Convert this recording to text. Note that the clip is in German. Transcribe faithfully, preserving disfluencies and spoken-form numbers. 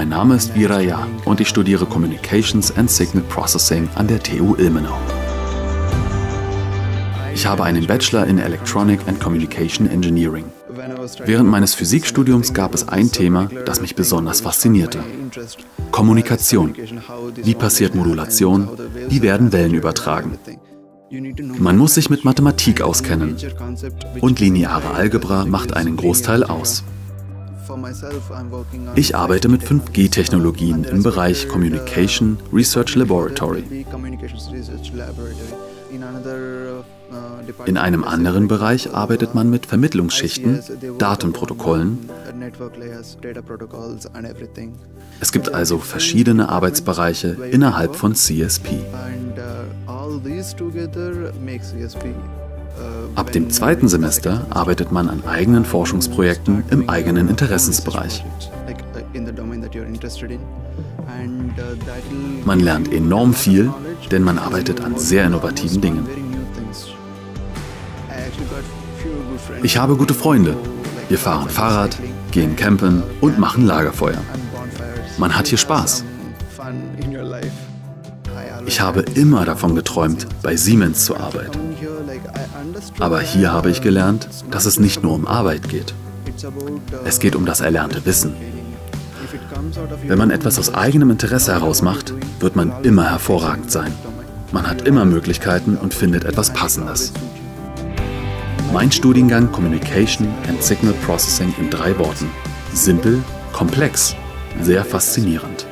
Mein Name ist Viraya und ich studiere Communications and Signal Processing an der T U Ilmenau. Ich habe einen Bachelor in Electronic and Communication Engineering. Während meines Physikstudiums gab es ein Thema, das mich besonders faszinierte. Kommunikation. Wie passiert Modulation? Wie werden Wellen übertragen? Man muss sich mit Mathematik auskennen. Und lineare Algebra macht einen Großteil aus. Ich arbeite mit fünf G Technologien im Bereich Communication Research Laboratory. In einem anderen Bereich arbeitet man mit Vermittlungsschichten, Datenprotokollen. Es gibt also verschiedene Arbeitsbereiche innerhalb von C S P. Ab dem zweiten Semester arbeitet man an eigenen Forschungsprojekten im eigenen Interessensbereich. Man lernt enorm viel, denn man arbeitet an sehr innovativen Dingen. Ich habe gute Freunde. Wir fahren Fahrrad, gehen campen und machen Lagerfeuer. Man hat hier Spaß. Ich habe immer davon geträumt, bei Siemens zu arbeiten. Aber hier habe ich gelernt, dass es nicht nur um Arbeit geht. Es geht um das erlernte Wissen. Wenn man etwas aus eigenem Interesse heraus macht, wird man immer hervorragend sein. Man hat immer Möglichkeiten und findet etwas Passendes. Mein Studiengang Communication and Signal Processing in drei Worten. Simpel, komplex, sehr faszinierend.